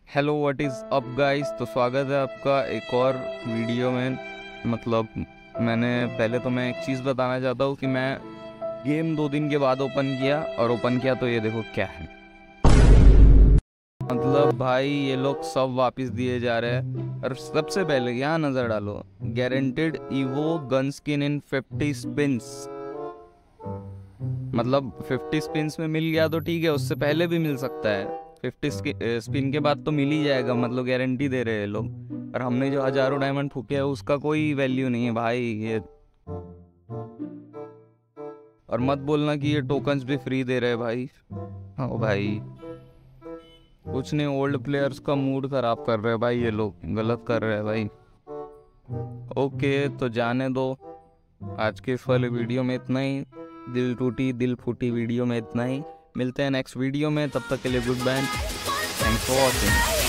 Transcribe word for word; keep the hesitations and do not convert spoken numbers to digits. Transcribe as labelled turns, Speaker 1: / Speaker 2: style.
Speaker 1: Hello what is up guys. तो स्वागत है आपका एक और वीडियो में। मतलब मैंने पहले तो मैं एक चीज़ बताना चाहता हूँ कि मैं गेम दो दिन के बाद ओपन किया और ओपन किया तो ये देखो क्या है। मतलब भाई ये लोग सब वापस दिए जा रहे हैं। और सबसे पहले यहाँ नज़र डालो, guaranteed evo gun skin in fifty spins. मतलब फिफ्टी स्पिन्स में मिल गया तो ठीक है, उससे पहले भी मिल सकता है। फिफ्टी स्पिन के बाद तो मिल ही जाएगा, मतलब गारंटी दे रहे हैं लोग। और हमने जो हजारों डायमंड फूके है उसका कोई वैल्यू नहीं है भाई ये। और मत बोलना कि ये टोकन्स भी फ्री दे रहे हैं भाई। हाँ भाई, कुछ नहीं, ओल्ड प्लेयर्स का मूड खराब कर रहे हैं भाई, ये लोग गलत कर रहे हैं भाई। ओके तो जाने दो, आज के इस वाले वीडियो में इतना ही। दिल टूटी दिल फूटी वीडियो में इतना ही। मिलते हैं नेक्स्ट वीडियो में, तब तक के लिए good bye, thanks for watching.